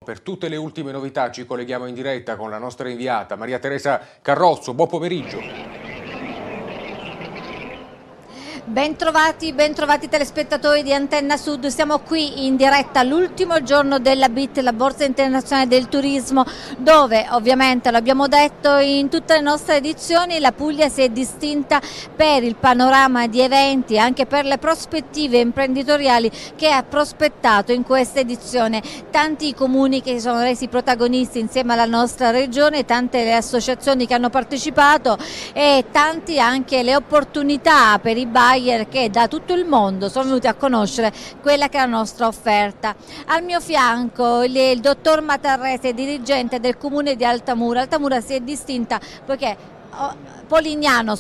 Per tutte le ultime novità ci colleghiamo in diretta con la nostra inviata Maria Teresa Carrozzo. Buon pomeriggio. Bentrovati telespettatori di Antenna Sud, siamo qui in diretta l'ultimo giorno della BIT, la Borsa Internazionale del Turismo, dove ovviamente l'abbiamo detto in tutte le nostre edizioni, la Puglia si è distinta per il panorama di eventi e anche per le prospettive imprenditoriali che ha prospettato in questa edizione. Tanti i comuni che si sono resi protagonisti insieme alla nostra regione, tante le associazioni che hanno partecipato e tanti anche le opportunità per i buyer che da tutto il mondo sono venuti a conoscere quella che è la nostra offerta. Al mio fianco il dottor Matarrese, dirigente del comune di Altamura. Altamura si è distinta poiché Polignano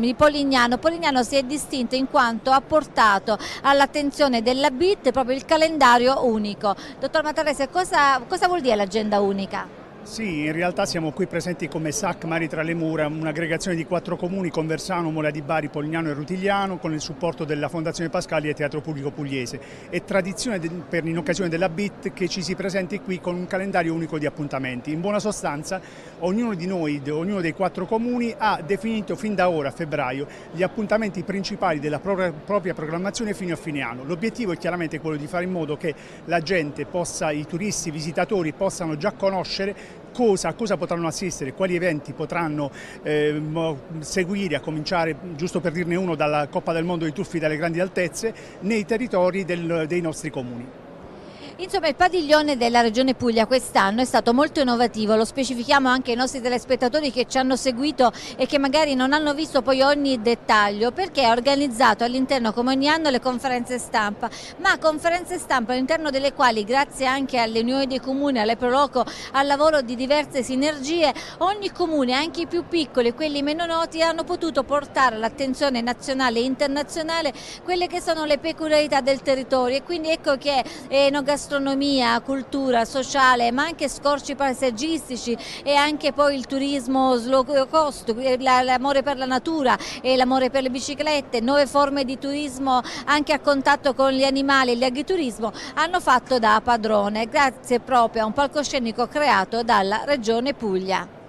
si è distinta in quanto ha portato all'attenzione della BIT proprio il calendario unico. Dottor Matarrese, cosa vuol dire l'agenda unica? Sì, in realtà siamo qui presenti come SAC Mari tra le Mura, un'aggregazione di 4 comuni: Conversano, Mola di Bari, Polignano e Rutigliano, con il supporto della Fondazione Pascali e Teatro Pubblico Pugliese. È tradizione in occasione della BIT che ci si presenti qui con un calendario unico di appuntamenti. In buona sostanza, ognuno di noi, ognuno dei 4 comuni, ha definito fin da ora, a febbraio, gli appuntamenti principali della propria programmazione fino a fine anno. L'obiettivo è chiaramente quello di fare in modo che la gente i turisti, i visitatori possano già conoscere a cosa potranno assistere, quali eventi potranno seguire, a cominciare, giusto per dirne uno, dalla Coppa del Mondo dei Tuffi dalle Grandi Altezze, nei territori dei nostri comuni. Insomma, il padiglione della Regione Puglia quest'anno è stato molto innovativo, lo specifichiamo anche ai nostri telespettatori che ci hanno seguito e che magari non hanno visto poi ogni dettaglio, perché ha organizzato all'interno, come ogni anno, le conferenze stampa, ma conferenze stampa all'interno delle quali, grazie anche alle unioni dei comuni, alle Proloco, al lavoro di diverse sinergie, ogni comune, anche i più piccoli e quelli meno noti, hanno potuto portare all'attenzione nazionale e internazionale quelle che sono le peculiarità del territorio, e quindi ecco che gastronomia, cultura, sociale, ma anche scorci paesaggistici e anche poi il turismo slow cost, l'amore per la natura e l'amore per le biciclette, nuove forme di turismo anche a contatto con gli animali e l'agriturismo hanno fatto da padrone, grazie proprio a un palcoscenico creato dalla Regione Puglia.